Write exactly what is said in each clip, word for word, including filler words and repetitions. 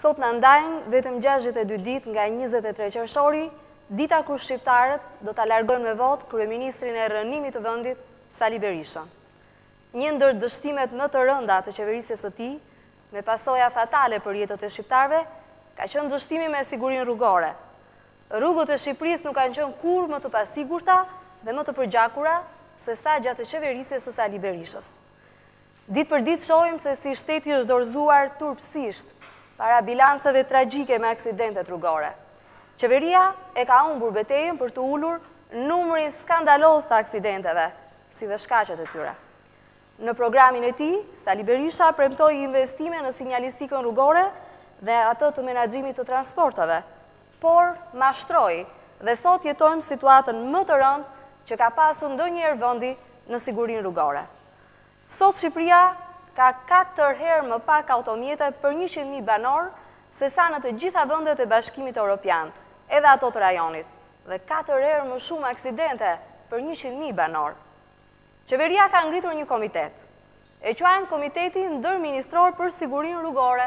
Sot në ndajnë vetëm gjashtëdhjetë e dy ditë nga njëzet e tre qershori, dita kur shqiptarët do të largojnë me votë kryeministrin e rënimit të vendit, Sali Berisha. Një ndër dështimet më të rënda të qeverisjes së tij, me pasoja fatale për jetët e shqiptarëve, ka qenë dështimi me sigurinë rrugore. Rrugët e Shqipërisë nuk kanë qenë kurrë më të pasigurta dhe më të përgjakura se sa gjatë qeverisjes së Sali Berishës. Ditë për ditë shohim se si shteti është dorëzuar turpsisht para bilanceve tragjike me aksidentet rrugore. Qeveria e ka humbur betejën për të ulur numrin skandaloz të aksidenteve, si dhe shkaqet e tyre. Në programin e tij, Sali Berisha premtoi investime në sinjalistikën rrugore dhe atë të menaxhimit të transporteve, por mashtroi dhe sot jetojmë situatën më të rëndë që ka pasur ndonjëherë vendi në sigurinë rrugore. Sot Shqipëria ka katër herë më pak automjete për njëqind mijë banor se sa në të gjitha vendet e Bashkimit Evropian, edhe ato të rajonit, dhe katër herë më shumë aksidente për njëqind mijë banor. Qeveria ka ngritur një komitet, e quajnë Komiteti Ndërministror për Sigurinë Rrugore,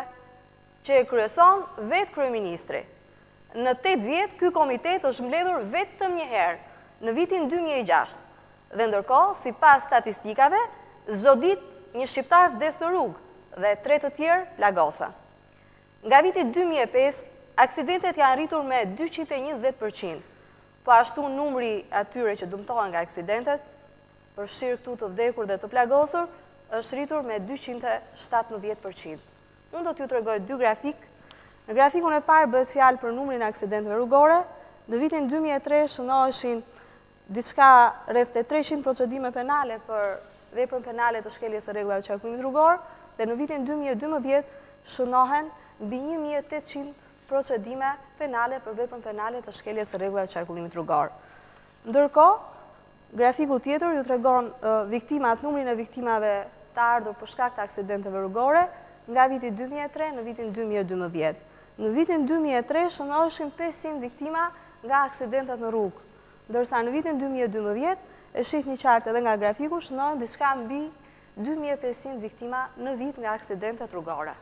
që e kryeson vetë kryeministri. Në tetë vjet, ky komitet është mbledhur vetëm një herë, në vitin dy mijë e gjashtë, dhe ndërkohë, sipas statistikave, çdo ditë një shqiptar vdes në rrugë dhe tre të tjerë plagosa. Nga viti dy mijë e pesë, aksidentet janë rritur me dyqind e njëzet përqind, po ashtu numri atyre që dëmtohen nga aksidentet, përfshirë këtu të vdekur dhe të plagosur, është rritur me dyqind e shtatëmbëdhjetë përqind. Unë do t'ju tregoj dy grafik. Në grafikun e parë bëhet fjalë për numrin e aksidenteve rrugore. Në vitin dy mijë e tre shënoheshin diçka rreth treqind procedime penale për veprën penale të shkeljes së rregullave të qarkullimit rrugor, dhe në vitin dy mijë e dymbëdhjetë shënohen mbi një mijë e tetëqind procedime penale për veprën penale të shkeljes së rregullave të qarkullimit rrugor. Ndërkohë, grafiku tjetër ju tregon uh, viktimat, numrin e viktimave të ardhur për shkak të aksidenteve rrugore nga viti dy mijë e tre në vitin dy mijë e dymbëdhjetë. Në vitin dy mijë e tre shënoheshin pesëqind viktima nga aksidentet në rrugë, ndërsa në vitin dy mijë e dymbëdhjetë e shih një qartë edhe nga grafiku, shënohen diçka mbi dy mijë e pesëqind viktima në vit nga aksidentet rrugore.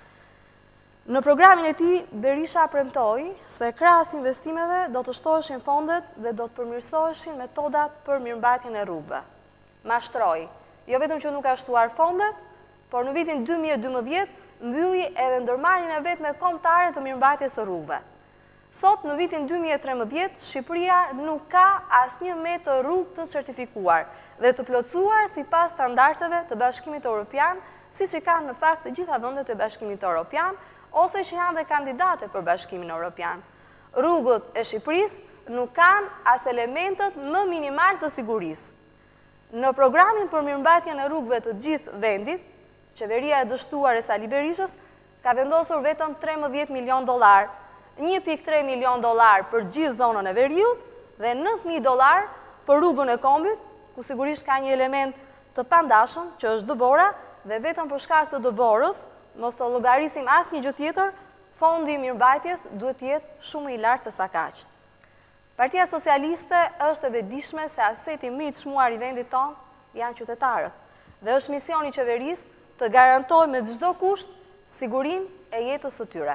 Në programin e tij, Berisha premtoi se krahas investimeve do të shtoheshin fondet dhe do të përmirësoheshin metodat për mirëmbajtjen e rrugëve. Mashtroi, jo vetëm që nuk ka shtuar fondet, por në vitin dy mijë e dymbëdhjetë mbylli edhe ndërmarrjen e vetme kombëtare të mirëmbajtjes së rrugëve. Sot, në vitin dy mijë e trembëdhjetë, Shqipëria nuk ka asnjë metër rrugë të certifikuar dhe të plotësuar sipas standardeve të Bashkimit Evropian, siç i kanë në fakt të gjitha vendet e Bashkimit Evropian, ose që janë dhe kandidate për Bashkimin Evropian. Rrugët e Shqipërisë nuk kanë as elementet më minimal të sigurisë. Në programin për mirëmbajtjen e rrugëve të gjithë vendit, qeveria e dështuar e Sali Berishës ka vendosur vetëm trembëdhjetë milion dollar, një pikë tre milion dollar për gjithë zonën e Veriut dhe nëntëdhjetë mijë dollar për rrugën e Kombit, ku sigurisht ka një element të pandashëm që është dëbora, dhe vetëm për shkak të dëborës, mos të llogarisim asnjë gjë tjetër, fondi i mirëmbajtjes duhet të jetë shumë i lartë se sa kaq. Partia Socialiste është e vetëdijshme se aseti më i çmuar i vendit tonë janë qytetarët, dhe është misioni i qeverisë të garantojë me çdo kusht sigurinë e jetës së tyre.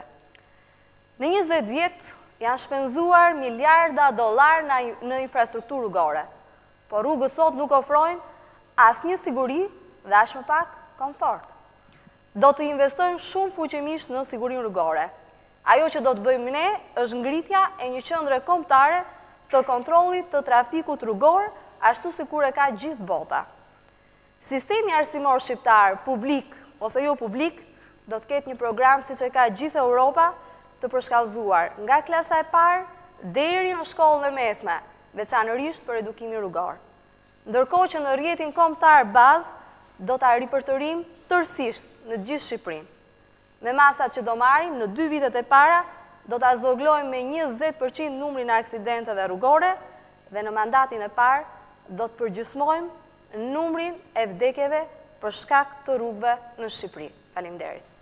Në njëzet vjet janë shpenzuar miliarda dollar në infrastrukturë rrugore, por rrugët sot nuk ofrojnë asnjë siguri dhe as më pak komfort. Do të investojmë shumë fuqimisht në sigurinë rrugore. Ajo që do të bëjmë ne është ngritja e një qendre kombëtare të kontrollit të trafikut rrugor, ashtu sikur e ka gjithë bota. Sistemi arsimor shqiptar, publik ose jo publik, do të ketë një program siç e ka gjithë Europa, të përshkallëzuar nga klasa e parë deri në shkollën e mesme, veçanërisht për edukimin rrugor. Ndërkohë që në rrjetin kombëtar bazë do ta ripërtërim tërësisht në gjithë Shqipërinë. Me masat që do marrim në dy vitet e para, do ta zvoglojmë me njëzet përqind numrin e aksidenteve rrugore dhe në mandatin e parë do të përgjysmojmë numrin e vdekjeve për shkak të rrugëve në Shqipëri. Faleminderit.